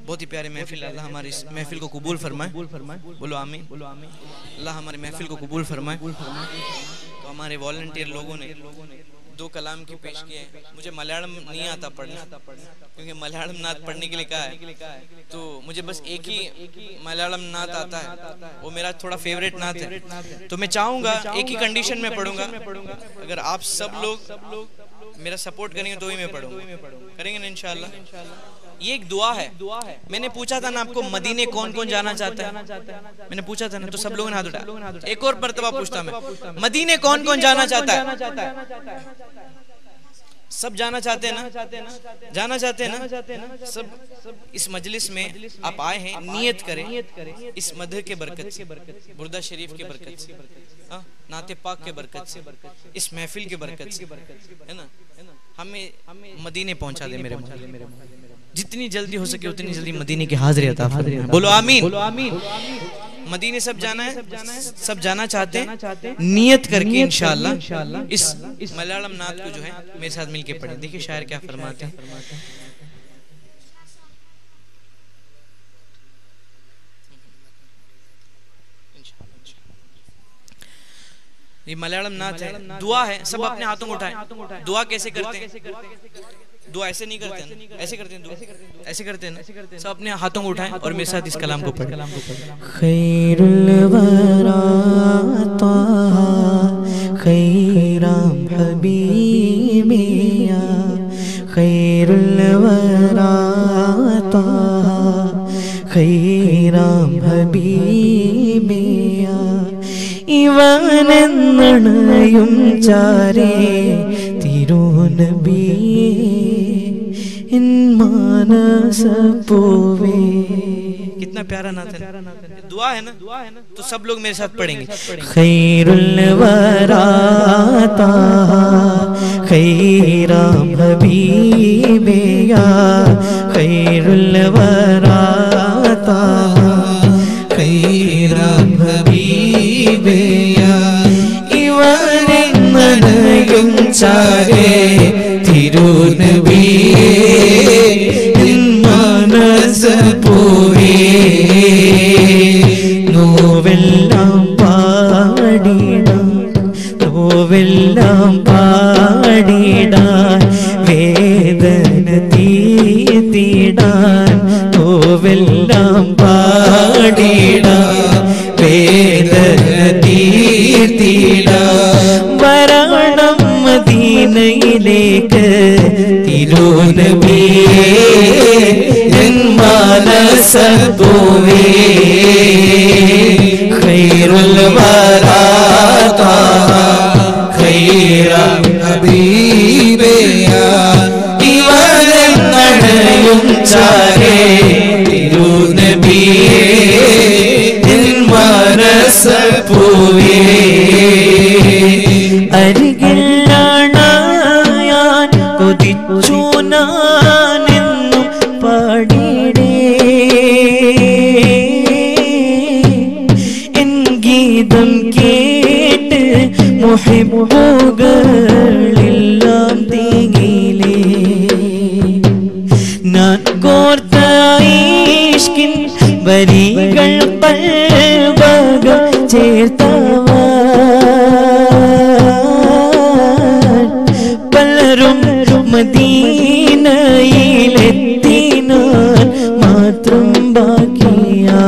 बहुत ही प्यारे महफिल, अल्लाह हमारी इस महफिल को कबूल फरमाए, बोलो आमीन। अल्लाह हमारी महफिल को कबूल फरमाए। तो हमारे वॉलंटियर लोगों ने 2 कलाम की पेश किए हैं। मुझे मलयालम नहीं आता पढ़ना, क्योंकि मलयालम नात पढ़ने के लिए कहा है, तो मुझे बस एक ही मलयालम नात आता है, वो मेरा थोड़ा फेवरेट नात है। तो मैं चाहूँगा एक ही कंडीशन में पढ़ूंगा, अगर आप सब लोग मेरा सपोर्ट करेंगे तो ही मैं पढ़ूंगा, करेंगे ना इंशाल्लाह। ये एक दुआ है। मैंने पूछा था ना आपको, मदीने कौन कौन जाना चाहता है, मैंने पूछा था ना, तो सब लोगों ने हाथ उठाया। एक और मर्तबा पूछता मैं, मदीने कौन कौन जाना चाहता है? सब जाना चाहते हैं ना? जाना चाहते हैं ना? सब इस मजलिस में आप आए हैं, नियत करें इस मदह के बरकत से, बुर्दा शरीफ के बरकत से, नाते पाक के बरकत से, इस महफिल के बरकत से, है ना, हमें मदीने पहुंचा दे मेरे मौला। जितनी जल्दी हो सके उतनी जल्दी मदीने की हाजिरी अता फरमाए, बोलो आमीन। मदीने सब जाना है, सब जाना चाहते हैं, नियत करके इंशाअल्लाह इस मलयालम नात को जो है मेरे साथ मिलके पढ़ें। देखिए शायर क्या फरमाते हैं। ये मलयालम नात है, दुआ है, सब अपने हाथों को उठाएं। दुआ कैसे करते हैं? दुआ ऐसे नहीं करते हैं, ऐसे करते हैं, दुआ ऐसे करते हैं। सब अपने हाथों को उठाएं और मेरे साथ इस कलाम को पढ़ें। खैरुल वरा ताहा खैराम हबीबिया, खैरुल वरा ताहा खैराम हबീബിയാ, ഇവനെന്നണയും ചാരേ തിരുനബിയേ इन मानस पूवे। कितना प्यारा नात है, दुआ है ना, तो सब लोग मेरे साथ पढ़ेंगे। खैरुल वरा ताहा खैराम हबीबिया, खैरुल वरा ताहा खैराम हबीबिया, ഇവനെന്നണയും ചാരേ തിരുനബിയേ നിൻ മനസ്സ് പൂവേ, നോവെല്ലാം പാടിടാൻ നോവെല്ലാം പാടിടാൻ വേദന തീർത്തിടാൻ, നോവെല്ലാം പാടിടാൻ വേദന തീർത്തിടാൻ, വരണം മദീനയിലേക്ക് തിരുനബിയേ എൻ മനസ്സ് പൂവേ, ഖൈറുൽ വറാ താഹാ ഖൈറാം ഹബീബിയാ, ഇവനെന്നണയും ചാരേ തിരുനബിയേ എൻ മനസ്സ് പൂവേ, അരികിൽ അണയാൻ കൊതിച്ചു ഞാനെന്നും പാടിടേ, എൻ ഗീതം കേട്ട് മുഹിബ്ബുകളെല്ലാം തേങ്ങിലേ, ഞാൻ കോർത്ത ഇഷ്കിൻ വരികൾ ഖൽബകം ചേർത്തവാൻ, പലരും മദീനയിലെത്തിനാൻ മാത്രം ബാക്കിയാ,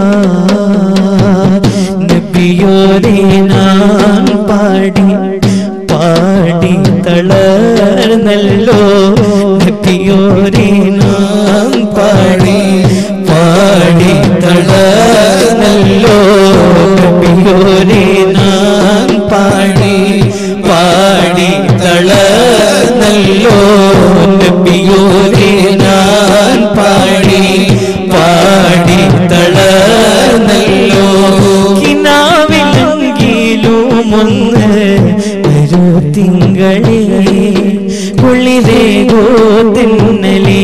നബിയോരെ ഞാൻ പാടി പാടി തളർന്നല്ലോ, നബിയോരെ ഞാൻ പാടി പാടി തളർന്നല്ലോ, നബിയോരെ ഞാൻ പാടി പാടി തളർന്നല്ലോ, നബിയോരെ ഞാൻ പാടി പാടി തളർന്നല്ലോ, കിനാവിലെങ്കിലും ഒന്ന് ഒരു തിങ്കളേ കുളിരേകോ തിന്നലേ,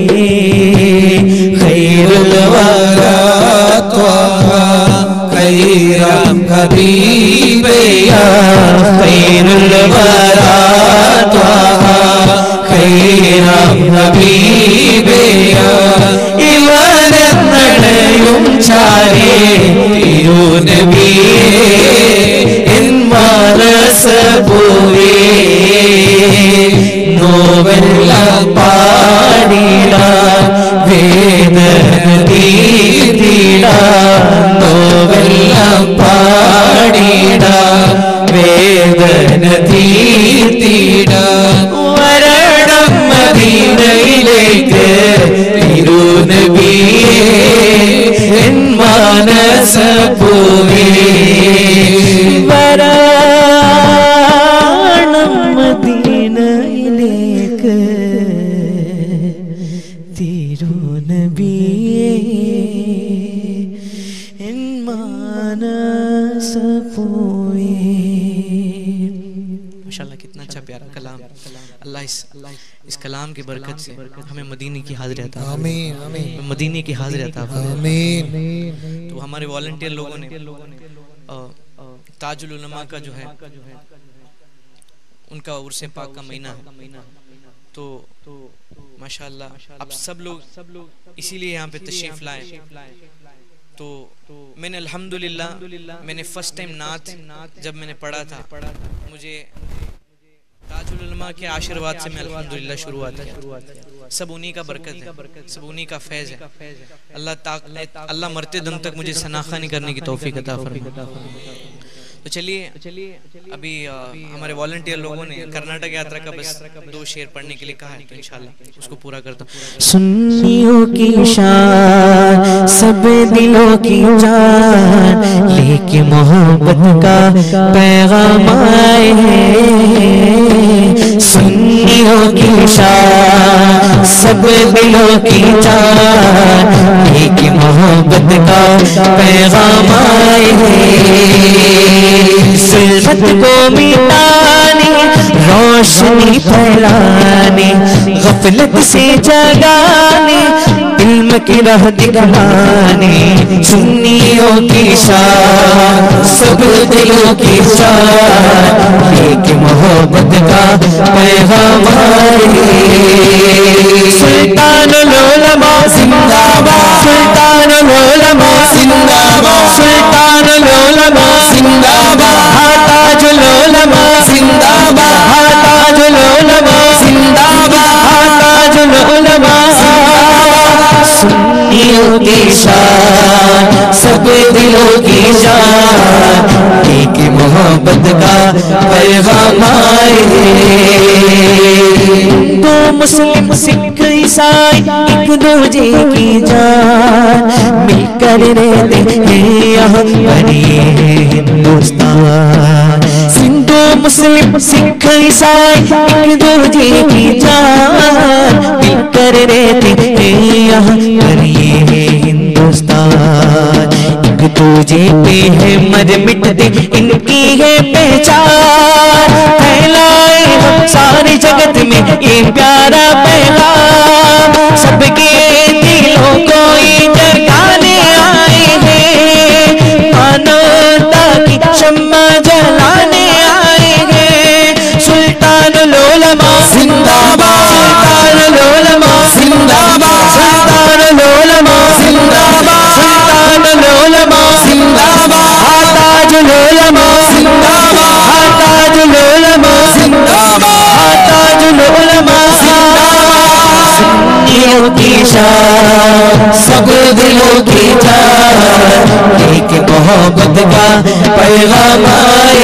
ഖൈറുൽ വറാ ത്വാഹാ ഖൈറാം ഹബീബിയാ, ഖൈറുൽ വറാ ത്വാഹാ ഖൈറാം ഹബീബിയാ, ഇവനെ चारे तिरु नबी इन्मारस बोवे नोवेल पाड़ीड़ा वेदन तीड़ा नोवेल पाड़ीड़ा वेदन तीड़ा वरणम मदीनയിലേക്ക് തിരു നബിയേ എൻ മാനസ പൂവേ വരണം മദീനയിലേക്ക് തിരു നബിയേ എൻ മാനസ പൂവേ। माशाल्लाह कितना अच्छा प्यारा कलाम। अल्लाह इस कलाम की बरकत से हमें मदीने की हाज़िरी अता फरमाए। आमीन। मदीने की हाज़िरी अता फरमाए। आमीन। तो हमारे वॉलंटियर लोगों ने ताजुल उलमा का जो है उनका उर्से पाक का महीना है, तो माशाल्लाह अब सब लोग इसीलिए यहाँ पे तशरीफ लाए। तो मैंने अल्हम्दुलिल्लाह मैंने फर्स्ट टाइम नात जब मैंने पढ़ा था, मुझे ताजुल उलमा के आशीर्वाद से मैं अल्हम्दुलिल्लाह शुरुआत किया। सब उन्हीं का बरकत है, सब उन्हीं का फैज़ है। अल्लाह मरते दम तक मुझे सनाखानी करने की तौफीक अता फरमाए। तो चलिए अभी हमारे वॉलंटियर लोगों ने कर्नाटक यात्रा का बस 2 शेर पढ़ने के लिए कहा है, तो इंशाल्लाह उसको पूरा करता हूँ। सुन्नियों की शान सब दिलों की जान लेके मोहब्बत का पैगाम आए हैं। सुन्नियों की शान सब दिलों की जान लेके मोहब्बत का पैगाम आए हैं। सिलवत को मिटाने रोशनी फैलाने गफलत से जगाने इल्म की राह दिखाने सुन्नियों की शान सब दिलों की शान लेके मोहब्बत का पैगाम आए। सुल्तानुल उलमा जिंदाबाद, सुल्तानुल उलमा जिंदाबाद, सुल्तानुल उलमा जिंदाबाद, ताजुल उलमा जिंदाबाद, ताजुल उलमा जिंदाबाद, ताजुल उलमा जिंदाबाद। सुन्नियों की शान सब दिलों की जान लेके मोहब्बत का पैगाम आए। तो मुस्लिम सिख ईसाई एक दूजे की जान मिलकर रहते हैं यहाँ बने हिंदुस्तान। हिंदू मुस्लिम सिख ईसाई एक दूजे की जान मिलकर रहते हैं यहाँ बने हिंदुस्तान। एक दूजे पे है मर मिटते इनकी है पहचान। फैलाए हम सारे जगत में ये प्यारा पैगाम सबके दिलों को ये जगाने आए हैं। मानवता की शम्मा जलाने आए हैं। सुल्तानुल उलमा जिंदाबाद, सुल्तानुल उलमा जिंदाबाद, सुल्तानुल उलमा जिंदाबाद, सुल्तानुल उलमा जिंदाबाद, ताजुल उलमा जिंदाबाद, ताजुल उलमा जिंदाबाद, ताजुल उलमा जिंदाबाद। सुन्नियों की शान सब दिलों की जान लेके मोहब्बत का पैगाम आए।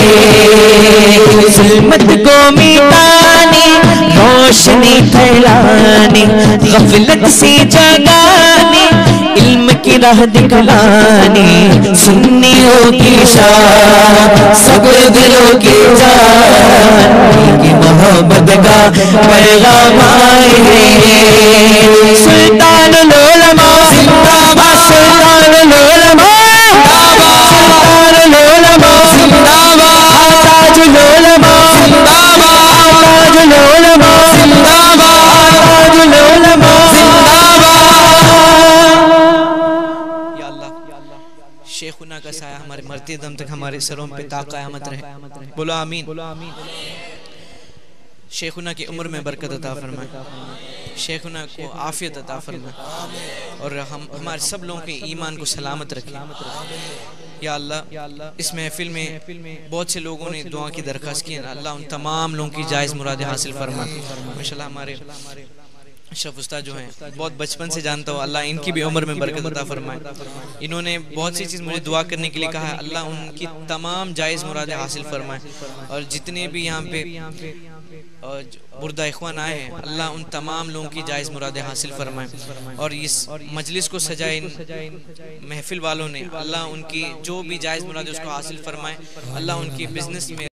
जुल्मत को मिटाने रोशनी फैलाने गफलत से जगाने इल्म की राह दिखलाने सुन्नियों की शान सब दिलों की जान लेके मोहब्बत का पैगाम आए। सुल्तानुल उलमा जिंदाबाद, सुल्तानुल उलमा जिंदाबाद, सुल्तानुल उलमा जिंदाबाद, ताजुल उलमा जिंदाबाद, ताजुल उलमा जिंदाबाद, ताजुल उलमा जिंदाबाद। या अल्लाह शेखुना का साया हमारे मरते दम तक हमारे सरों पे ता क़यामत रहे। बोलो आमीन। शेखुना की उम्र में बरकत अता फरमाए। शेखुना को आफियत अता फरमाए और हम हमारे सब लोगों के ईमान को सलामत रखें। या अल्लाह इस महफिल में बहुत से लोगों ने दुआ की दरख्वास्त की है, अल्लाह उन तमाम लोगों की जायज़ मुरादें हासिल फरमाए। माशाल्लाह हमारे अशरफ उस्ताद जो हैं बहुत बचपन से जानता हूँ, अल्लाह इनकी भी उम्र में बरकत अता फरमाए। इन्होंने बहुत सी चीज़ मुझे दुआ करने के लिए कहा है, अल्लाह उनकी तमाम जायज़ मुरादें हासिल फरमाए। और जितने भी यहाँ पे बुर्दा इख्वान आए हैं, अल्लाह उन तमाम लोगों की जायज़ मुरादें हासिल फरमाए। और इस मजलिस को सजाए इन महफिल वालों ने, अल्लाह उनकी जो भी जायज़ मुरादें उसको हासिल फरमाए। अल्लाह उनकी बिजनेस में